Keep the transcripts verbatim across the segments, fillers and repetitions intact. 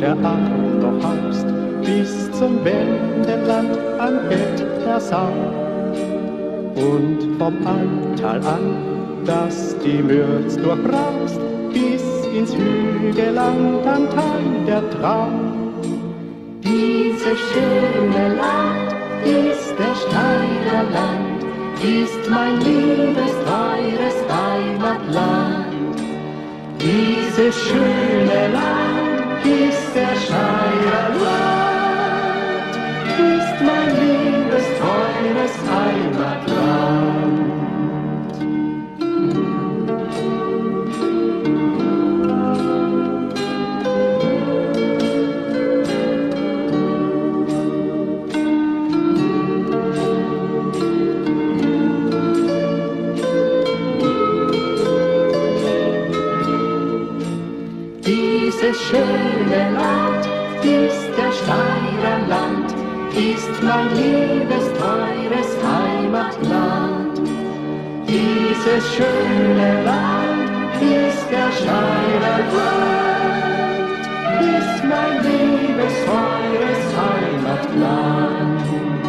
der Arm noch haust, bis zum Wendeland am Erzherzog. Und vom Alltal an, das die Mürz durchbraust, bis ins Hügelland am Tal der Traum. Dieses schöne Land ist der Steiner Land, ist mein liebes, teures Heimatland. Dieses schöne Land ist der Steiner Land, ist mein liebes, teures Heimatland. Dieses schöne Land ist der Steiner Land, ist mein liebes, teures Heimatland. Dieses schöne Land ist der Steiner Land, ist mein liebes, teures Heimatland.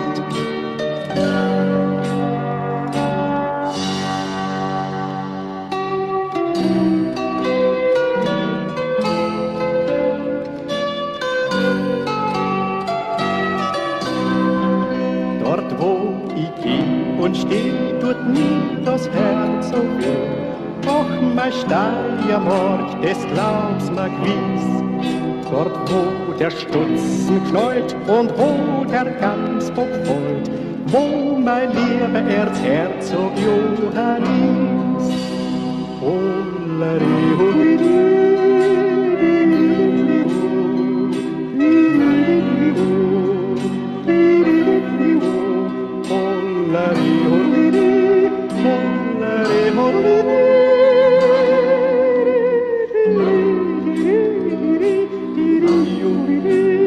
Und steht dort nie das Herz so weh. Och, mein Steiermark, das glaub's mir gewiss. Dort, wo der Stutzen knallt und wo der Gamsbock folgt, wo mein lieber Erzherzog Johann ist. Holleri, holleri. Holleri, holleri, holleri, holleri.